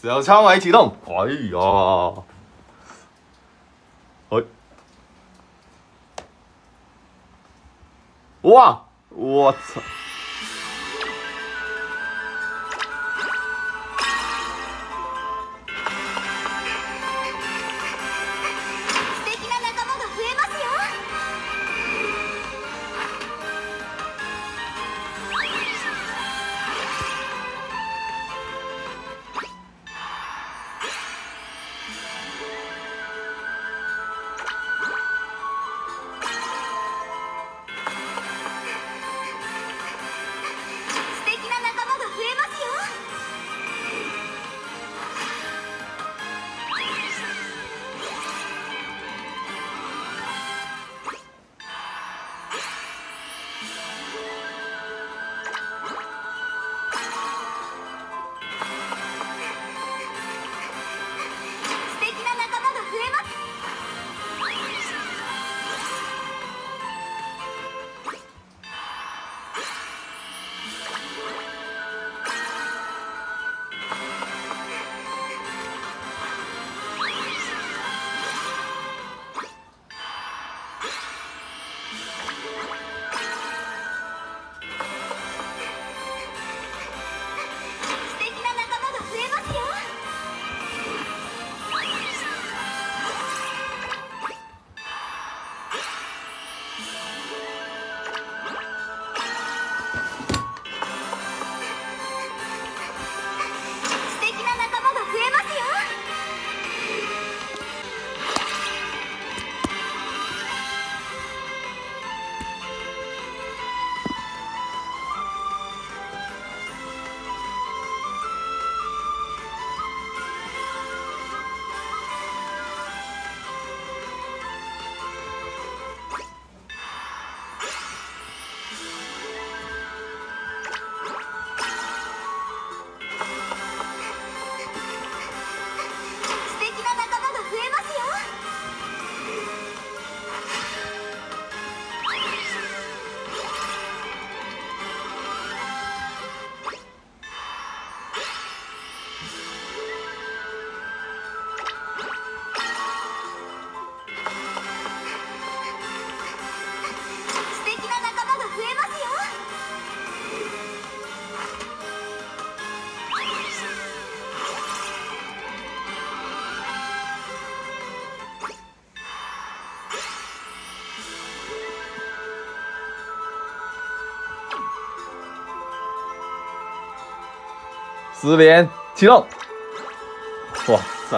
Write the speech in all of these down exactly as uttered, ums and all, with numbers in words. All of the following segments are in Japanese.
小枪尾启动。哎呀，哎，哇，我操！四连启动！哇塞！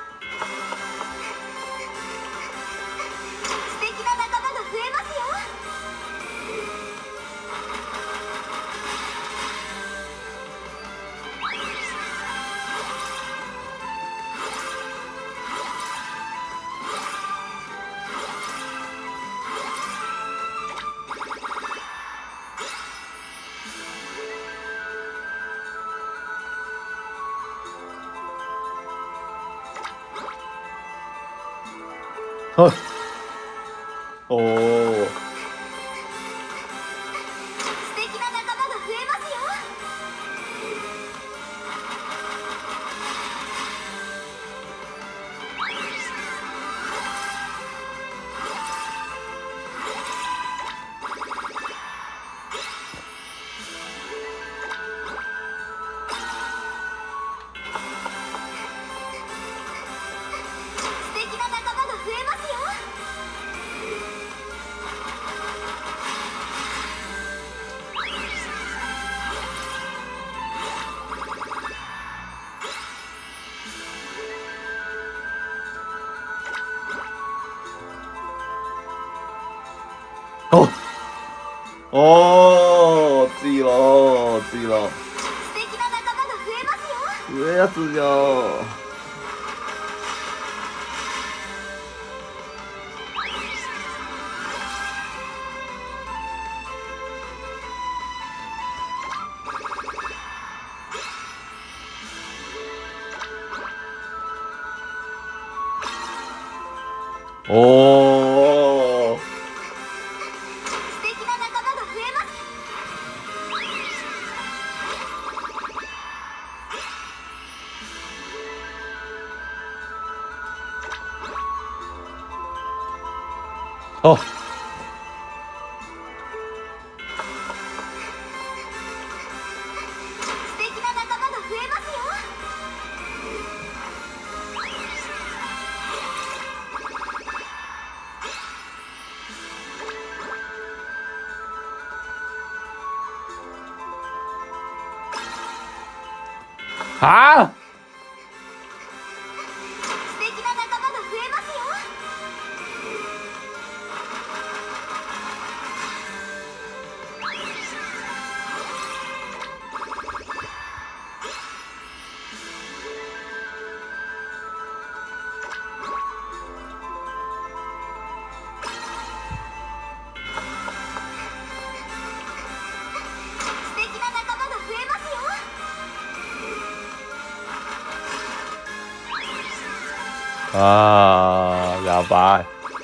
哦哦。おおー、強い強い。上やつじゃー。おー。 あ、はあ、 素敵な仲間が増えますよ。素敵な仲間が増えますよ。 あー、やばい。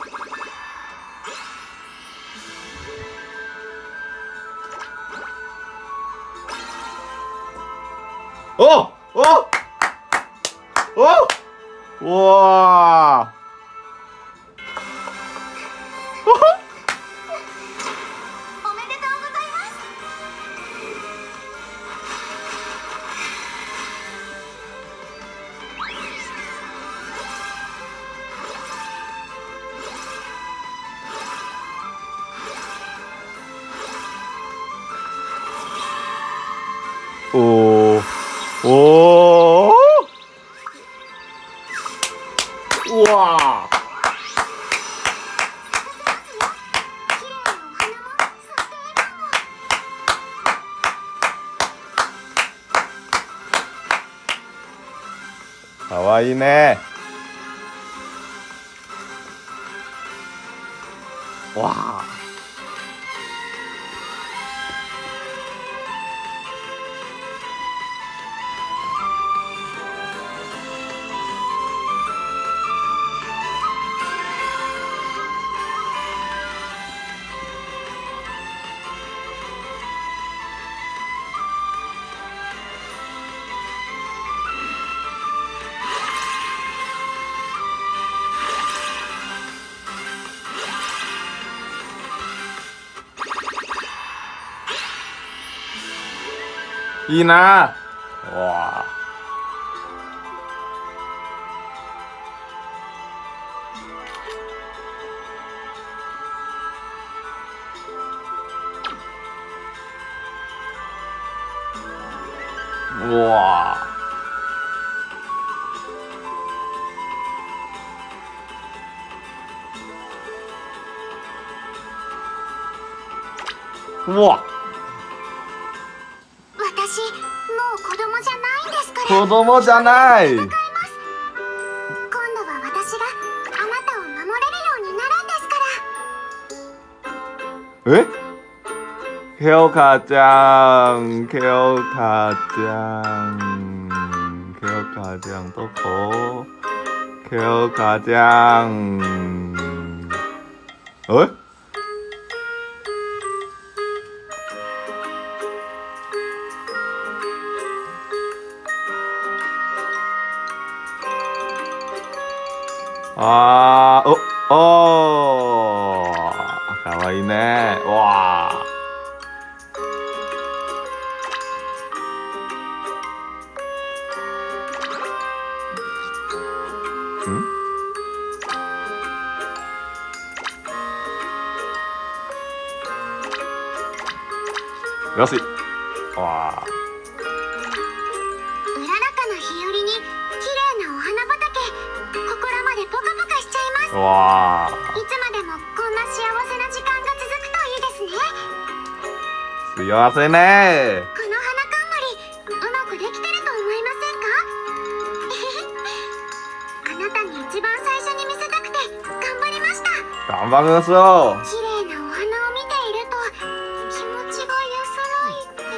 おおおおわおめでとうございます。 ーおーおーうわーかわいいね。わあ。いいな。わあ。うわあ。うわ。 私、もう子供じゃないんですから。 子供じゃない。 戦います。今度は私があなたを守れるようになるんですから。 え？ケオカちゃん、ケオカちゃん、ケオカちゃんどこ？ケオカちゃん。え？あー、お、おー、かわいいね。わー。ん？よし。わー。 うららかな日和に綺麗なお花畑、心までポカポカしちゃいます。 わー。 いつまでもこんな幸せな時間が続くといいですね。 幸せね。 この花冠、うまくできてると思いませんか？あなたに一番最初に見せたくて頑張りました。 頑張りましょう。 綺麗なお花を見ていると気持ちが安らいで、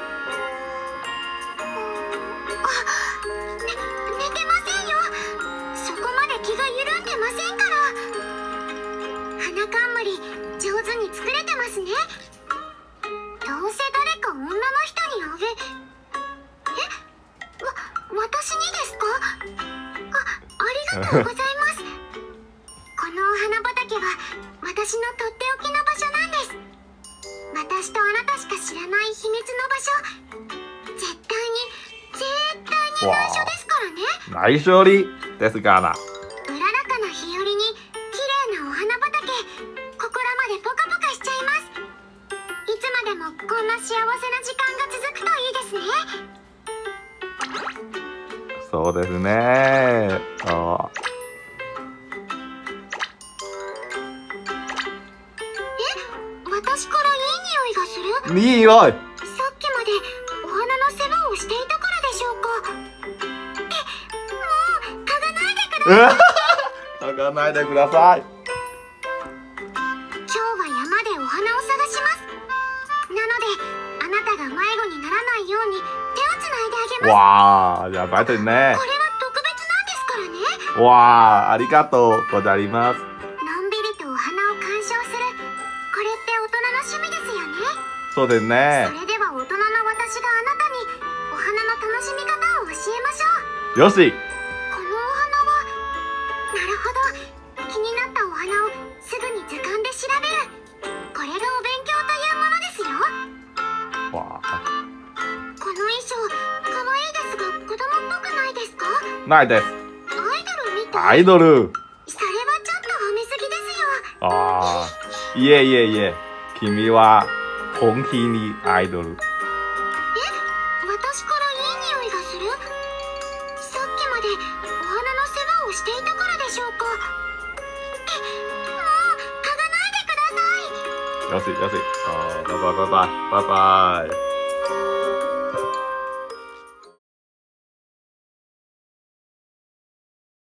あ、ね、寝てませんよ。そこまで気が緩んでませんから。花冠上手に作れてますね。どうせ誰か女の人にあげ、え、わ、私にですか？あ、ありがとうございます。このお花畑は私私のとっておきの場所なんです。私とあなたしか知らない秘密の場所。絶対に絶対に内緒ですからね。 内緒りですから。 うららかな日和に綺麗なお花畑、心までポカポカしちゃいます。いつまでもこんな幸せな時間が続くといいですね。 そうですね。あ私からいい匂いがする。 いい匂い。 さっきまでお花の世話をしていたからでしょうか。え、もう嗅がないでください。 嗅がないでください。 今日は山でお花を探します。なのであなたが迷子にならないように手をつないであげます。 わあ、やばいですね。 これは特別なんですからね。 わあ、ありがとうございます。 のんびりとお花を鑑賞する。これって大人の趣味ですよね。 そうですね。 それでは大人の私があなたにお花の楽しみ方を教えましょう。 よし。 このお花は、なるほど。気になったお花をすぐに図鑑で調べる。これがお勉強というものですよ。 わあ。 この衣装かわいいですが子供っぽくないですか？ ないです。 アイドルみたい。 アイドル。 それはちょっと褒めすぎですよ。 ああ。いえいえいえ。君は本気にアイドル。 え、私からいい匂いがする？さっきまでお花の世話をしていたからでしょうか？え、もう嗅がないでください。 よしよし。あーバイバイバイバイバイバイ。